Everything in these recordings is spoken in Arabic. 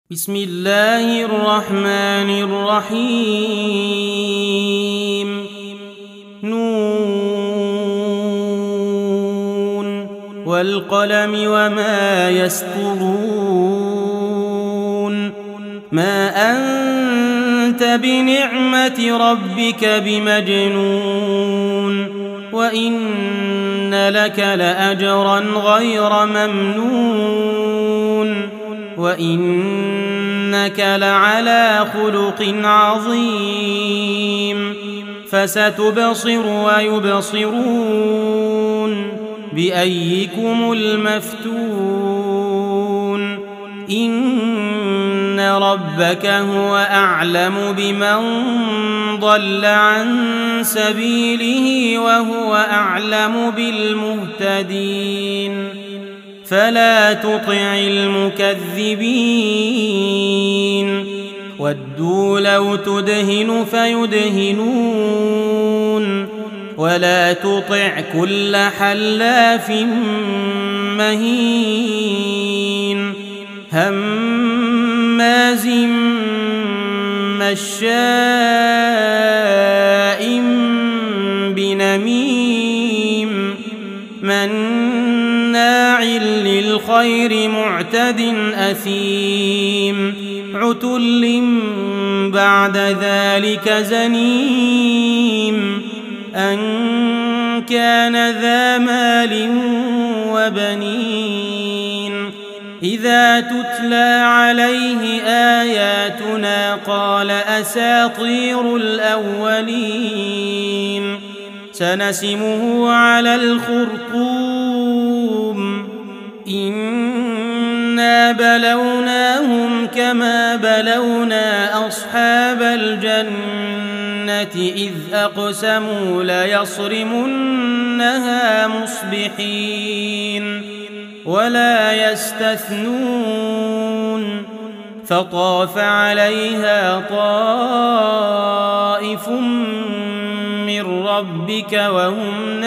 بسم الله الرحمن الرحيم نون والقلم وما يسطرون ما أنت بنعمة ربك بمجنون وإن لك لأجرا غير ممنون وإنك لعلى خلق عظيم فستبصر ويبصرون بأيكم المفتون إن ربك هو أعلم بمن ضل عن سبيله وهو أعلم بالمهتدين فلا تطع المكذبين ودوا لو تدهن فيدهنون ولا تطع كل حلاف مهين هماز مشاء بنميم مناع للخير معتد أثيم عتل بعد ذلك زنيم أن كان ذا مال وبنين إذا تتلى عليه آياتنا قال أساطير الأولين سنسمه على الخرطوم إنا بلوناهم كما بلونا أصحاب الجنة إذ أقسموا ليصرمنها مصبحين ولا يستثنون فطاف عليها طائف من ربك وهم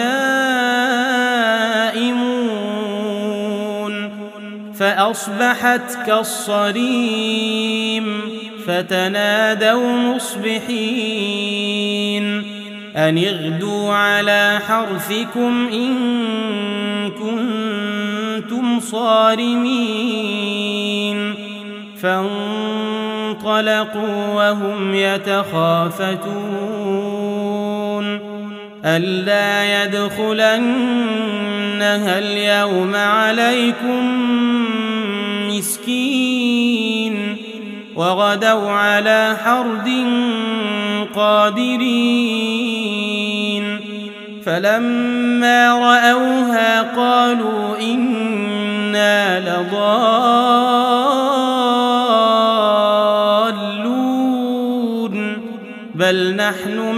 نائمون فأصبحت كالصريم فتنادوا مصبحين أن اغدوا على حرثكم إن كنتم صارمين فانطلقوا وهم يتخافتون ألا يدخلنها اليوم عليكم مسكين وغدوا على حرد قادرين فلما رأوها قالوا إنا لضالون بل نحن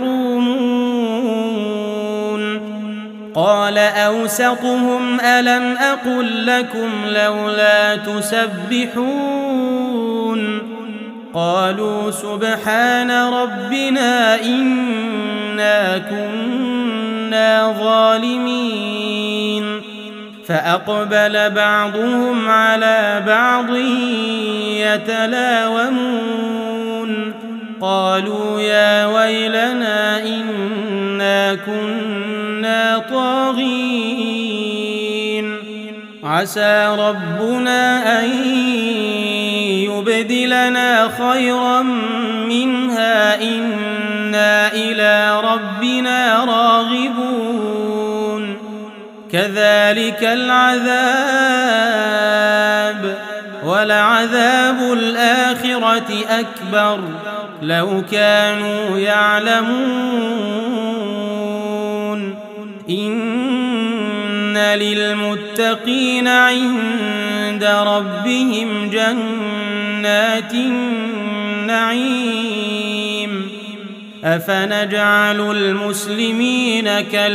محرومون قال أوسطهم ألم أقل لكم لولا تسبحون قالوا سبحان ربنا إنا كنا ظالمين فأقبل بعضهم على بعض يتلاومون قالوا يا ويلنا إنا كنا طاغين عسى ربنا أن يبدلنا خيرا منها إنا إلى ربنا راغبون كذلك العذاب ولعذاب الآخرة أكبر لو كانوا يعلمون إن للمتقين عند ربهم جنات النعيم أفنجعل المسلمين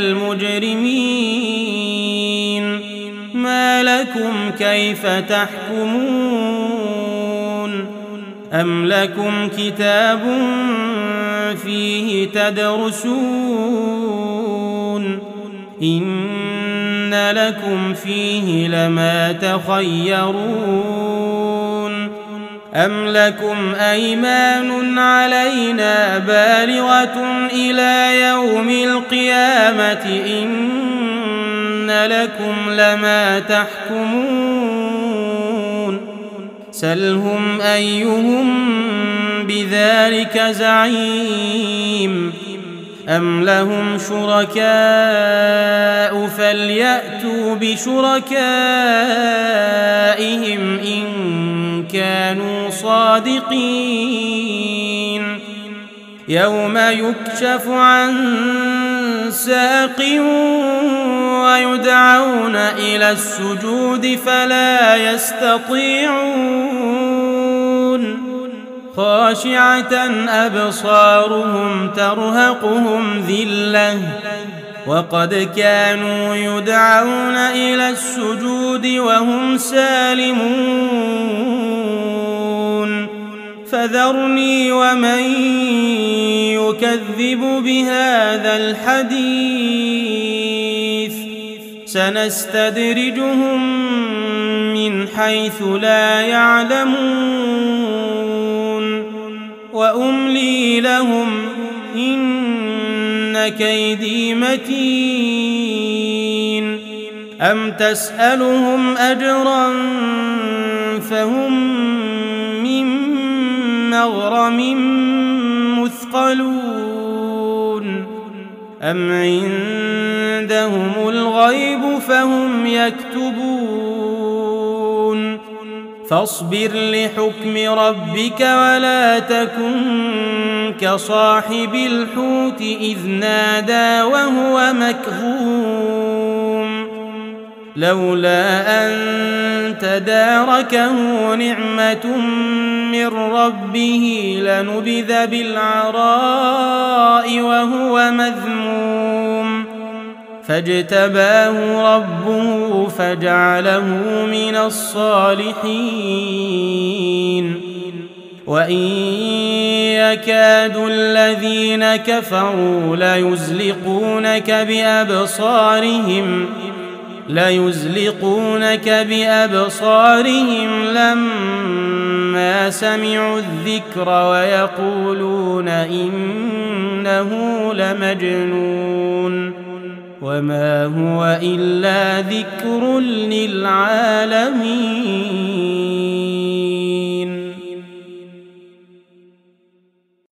كالمجرمين ما لكم كيف تحكمون أم لكم كتاب فيه تدرسون إن لكم فيه لما تخيرون أم لكم أيمان علينا بالغة إلى يوم القيامة إن لكم لما تحكمون سلهم أيهم بذلك زعيم أم لهم شركاء فليأتوا بشركائهم إن كانوا صادقين يوم يكشف عن ساق ويدعون إلى السجود فلا يستطيعون خاشعة أبصارهم ترهقهم ذلة وقد كانوا يدعون إلى السجود وهم سالمون فذرني ومن يكذب بهذا الحديث سنستدرجهم من حيث لا يعلمون وأملي لهم إن كيدي متين أم تسألهم أجرا فهم من مغرم مثقلون أم عندهم الغيب فهم يكتبون فاصبر لحكم ربك ولا تكن كصاحب الحوت إذ نادى وهو مكظوم لولا أن تداركه نعمة من ربه لنبذ بالعراء وهو مذموم فاجتباه ربه فجعله من الصالحين وإن يكاد الذين كفروا ليزلقونك بأبصارهم لما سمعوا الذكر ويقولون إنه لمجنون وما هو إلا ذكر للعالمين